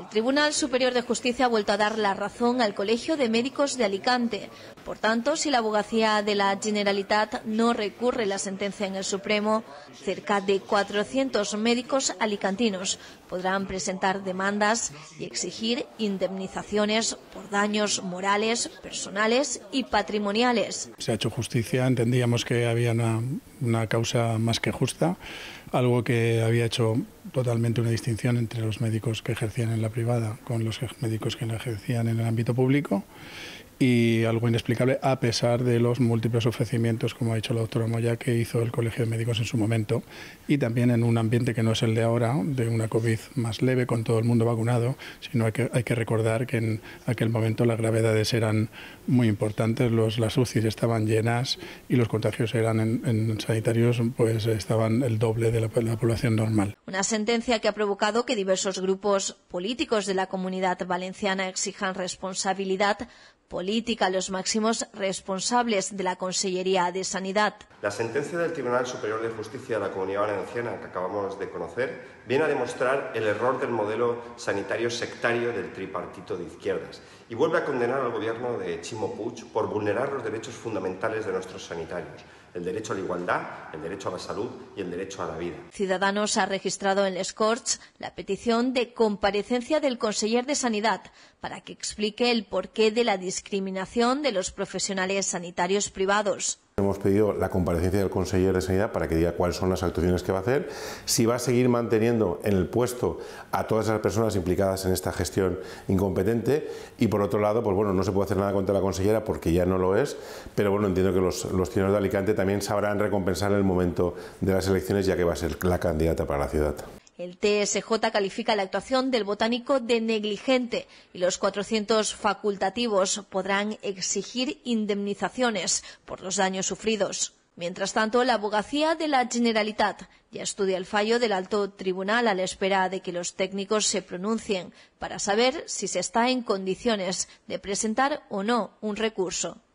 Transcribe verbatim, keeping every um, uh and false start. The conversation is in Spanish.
El Tribunal Superior de Justicia ha vuelto a dar la razón al Colegio de Médicos de Alicante. Por tanto, si la Abogacía de la Generalitat no recurre la sentencia en el Supremo, cerca de cuatrocientos médicos alicantinos podrán presentar demandas y exigir indemnizaciones por daños morales, personales y patrimoniales. Se ha hecho justicia, entendíamos que había una, una causa más que justa, algo que había hecho totalmente una distinción entre los médicos que ejercían en la privada con los médicos que la ejercían en el ámbito público, y algo inexplicable a pesar de los múltiples ofrecimientos, como ha dicho la doctora Moya, que hizo el Colegio de Médicos en su momento, y también en un ambiente que no es el de ahora, de una COVID más leve, con todo el mundo vacunado, sino hay que, hay que recordar que en aquel momento las gravedades eran muy importantes, los, las U C Is estaban llenas y los contagios eran en, en sanitarios, pues estaban el doble de la, de la población normal. Una sentencia que ha provocado que diversos grupos políticos de la Comunidad Valenciana exijan responsabilidad política a los máximos responsables de la Consellería de Sanidad. La sentencia del Tribunal Superior de Justicia de la Comunidad Valenciana que acabamos de conocer viene a demostrar el error del modelo sanitario sectario del tripartito de izquierdas y vuelve a condenar al gobierno de Ximo Puig por vulnerar los derechos fundamentales de nuestros sanitarios: el derecho a la igualdad, el derecho a la salud y el derecho a la vida. Ciudadanos ha registrado en les Corts la petición de comparecencia del conseller de Sanidad para que explique el porqué de la discriminación de los profesionales sanitarios privados. Hemos pedido la comparecencia del conseller de Sanidad para que diga cuáles son las actuaciones que va a hacer, si va a seguir manteniendo en el puesto a todas esas personas implicadas en esta gestión incompetente, y por otro lado, pues bueno, no se puede hacer nada contra la consellera porque ya no lo es, pero bueno, entiendo que los, los ciudadanos de Alicante también sabrán recompensar en el momento de las elecciones, ya que va a ser la candidata para la ciudad. El T S J califica la actuación del botánico de negligente y los cuatrocientos facultativos podrán exigir indemnizaciones por los daños sufridos. Mientras tanto, la Abogacía de la Generalitat ya estudia el fallo del Alto Tribunal a la espera de que los técnicos se pronuncien para saber si se está en condiciones de presentar o no un recurso.